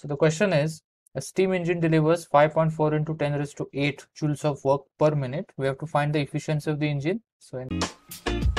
So the question is, a steam engine delivers 5.4 into 10 raised to 8 joules of work per minute. We have to find the efficiency of the engine. So